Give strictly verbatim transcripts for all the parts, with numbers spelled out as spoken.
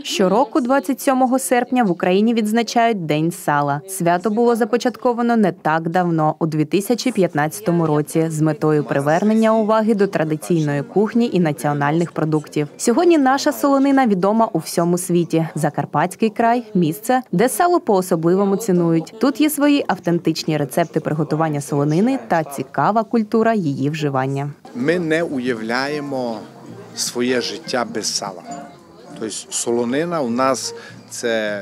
Щороку, двадцять сьомого серпня, в Україні відзначають День сала. Свято було започатковано не так давно, у дві тисячі п'ятнадцятому році, з метою привернення уваги до традиційної кухні і національних продуктів. Сьогодні наша солонина відома у всьому світі. Закарпатський край – місце, де сало по-особливому цінують. Тут є свої автентичні рецепти приготування солонини та цікава культура її вживання. Ми не уявляємо своє життя без сала. Тобто солонина у нас це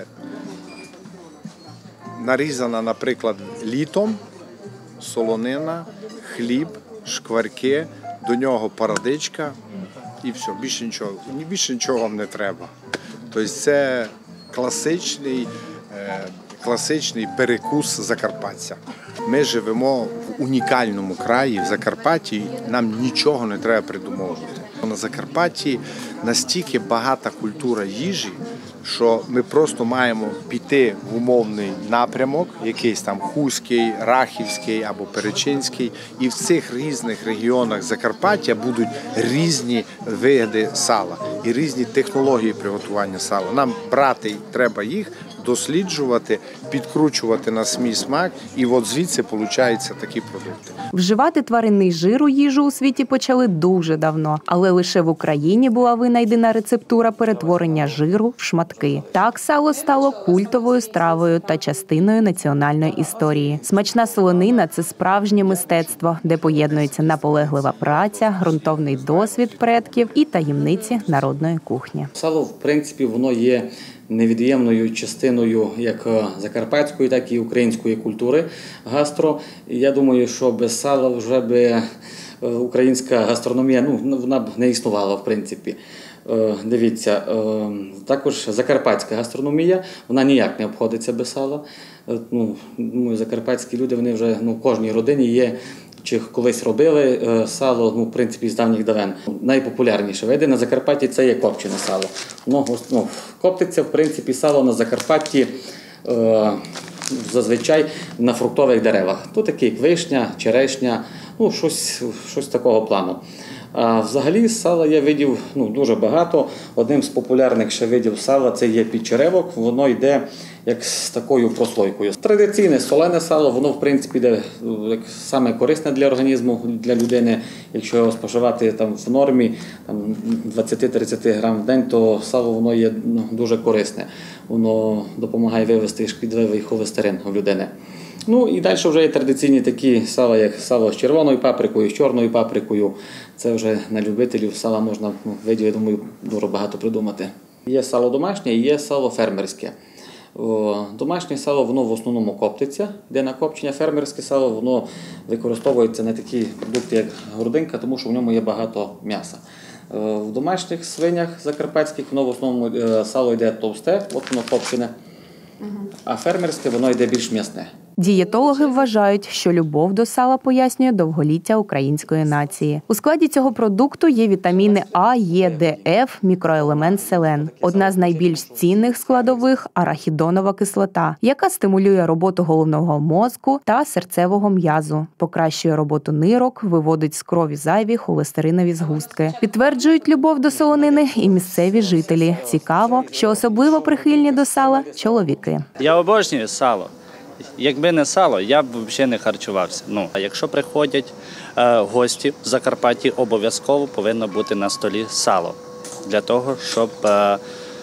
нарізана, наприклад, літом, солонина, хліб, шкварки, до нього парадичка і все, більше нічого, більше нічого вам не треба. Тобто це класичний, класичний перекус закарпатця. Ми живемо в унікальному краї, в Закарпатті, нам нічого не треба придумовувати. На Закарпатті настільки багата культура їжі, що ми просто маємо піти в умовний напрямок, якийсь там Хуський, Рахівський або Перечинський, і в цих різних регіонах Закарпаття будуть різні види сала і різні технології приготування сала. Нам брати треба їх, досліджувати, підкручувати на свій смак, і от звідси получаються такі продукти. Вживати тваринний жир у їжу у світі почали дуже давно, але лише в Україні була винайдена рецептура перетворення жиру в шматки. Так сало стало культовою стравою та частиною національної історії. Смачна солонина – це справжнє мистецтво, де поєднується наполеглива праця, ґрунтовний досвід предків і таємниці народної кухні. Сало, в принципі, воно є невід'ємною частиною як закарпатської, так і української культури гастро. Я думаю, що без сала вже би українська гастрономія, ну, вона б не існувала, в принципі. Дивіться, також закарпатська гастрономія, вона ніяк не обходиться без сала. Ну, закарпатські люди, вони вже, ну, в кожній родині є, чи колись робили сало, ну, в принципі, з давніх давен. Найпопулярніші види на Закарпатті – це є копчене сало. Воно, ну, коптиться, в принципі, сало на Закарпатті е, зазвичай на фруктових деревах. Тут такі, як вишня, черешня, ну, щось, щось такого плану. А взагалі сала є видів, ну, дуже багато. Одним з популярних ще видів сала – це є підчеревок. Воно йде як з такою прослойкою. Традиційне солене сало, воно, в принципі, йде як саме корисне для організму, для людини. Якщо його споживати там в нормі там, двадцять-тридцять грам в день, то сало воно є, ну, дуже корисне. Воно допомагає вивести шкідливий холестерин у людини. Ну і далі вже є традиційні такі сала, як сало з червоною паприкою, з чорною паприкою. Це вже на любителів сала можна, ну, видів, я думаю, дуже багато придумати. Є сало домашнє і є сало фермерське. Домашнє сало, воно в основному коптиться, де на копчення. Фермерське сало, воно використовується на такі продукти, як грудинка, тому що в ньому є багато м'яса. В домашніх свинях закарпатських, воно в основному сало йде товсте, от воно копчене, а фермерське, воно йде більш м'ясне. Дієтологи вважають, що любов до сала пояснює довголіття української нації. У складі цього продукту є вітаміни А, Е, Д, Ф, мікроелемент селен. Одна з найбільш цінних складових – арахідонова кислота, яка стимулює роботу головного мозку та серцевого м'язу, покращує роботу нирок, виводить з крові зайві холестеринові згустки. Підтверджують любов до солонини і місцеві жителі. Цікаво, що особливо прихильні до сала – чоловіки. Я обожнюю сало. Якби не сало, я б взагалі не харчувався. Ну, а якщо приходять е, гості в Закарпатті, обов'язково повинно бути на столі сало. Для того, щоб е, е,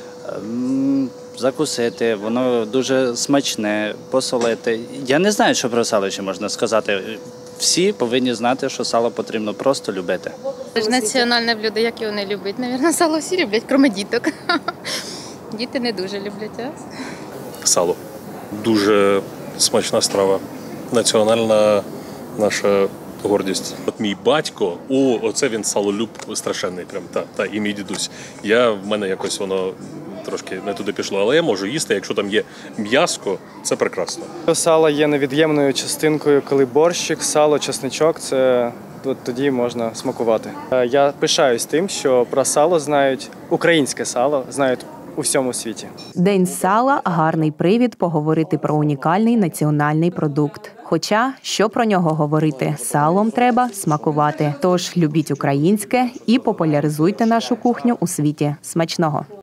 закусити, воно дуже смачне, посолити. Я не знаю, що про сало ще можна сказати. Всі повинні знати, що сало потрібно просто любити. Це ж національне блюдо, як його не любить. Навірно, сало всі люблять, крім діток. Діти не дуже люблять, а? Сало. Дуже смачна страва. Національна наша гордість. От мій батько, о, оце він салолюб страшенний, прям, та, та, і мій дідусь. Я, в мене якось воно трошки не туди пішло, але я можу їсти, якщо там є м'яско, це прекрасно. Сало є невід'ємною частинкою, коли борщик, сало, чесничок, це от тоді можна смакувати. Я пишаюсь тим, що про сало знають, українське сало знають у всьому світі. День сала – гарний привід поговорити про унікальний національний продукт. Хоча, що про нього говорити, салом треба смакувати. Тож любіть українське і популяризуйте нашу кухню у світі. Смачного!